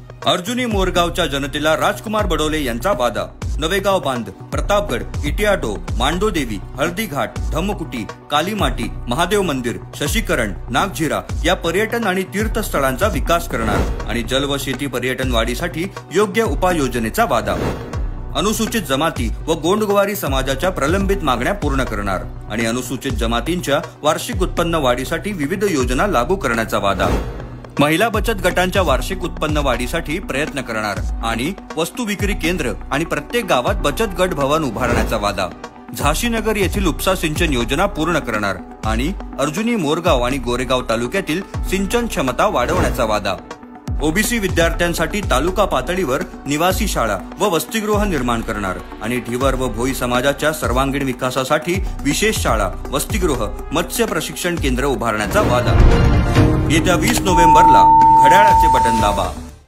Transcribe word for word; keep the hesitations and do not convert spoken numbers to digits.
अर्जुनी मोरगावच्या जनतेला राजकुमार बडोले यांचा वादा। नवेगाव बांध, प्रतापगड, इटियाटो, मांडोदेवी, हळदीघाट, धम्मकुटी, कालीमाटी, महादेव मंदिर, शशिकरण, नागझिरा या पर्यटन आणि तीर्थस्थळांचा विकास करणार आणि जल व शेती पर्यटन वाढीसाठी योग्य उपाययोजनेचा वादा। अनुसूचित जमाती व गोंडगोवारी समाजाच्या प्रलंबित मागण्या पूर्ण करणार आणि अनुसूचित जमातींच्या वार्षिक उत्पन्न वाढीसाठी विविध योजना लागू करण्याचा वादा। महिला बचत गटांच्या वार्षिक उत्पन्न वाढीसाठी प्रयत्न करणार आणि वस्तू विक्री केंद्र आणि प्रत्येक गावात बचत गट भवन उभारण्याचा वादा। झाशीनगर येथील उपसा सिंचन योजना पूर्ण करणार आणि अर्जुनी मोरगाव आणि गोरेगाव तालुक्यातील सिंचन क्षमता वाढवण्याचा वादा। ओबीसी विद्यार्थ्यांसाठी तालुका पातळीवर निवासी शाळा व वसतिगृह निर्माण करणार आणि ढिवर व भोई समाजाच्या सर्वांगीण विकासासाठी विशेष शाळा, वसतिगृह, मत्स्य प्रशिक्षण केंद्र उभारण्याचा वादा। येत्या वीस नोव्हेंबरला घड्याळाचे बटन दाबा।